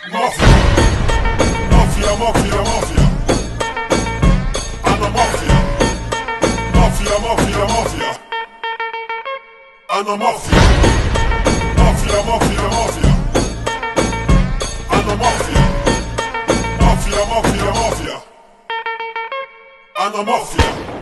Mafia, mafia, mafia, mafia. أنا مافيا، مافيا، مافيا، مافيا. أنا مافيا، مافيا، مافيا، مافيا. أنا مافيا، مافيا، مافيا، مافيا. أنا مافيا.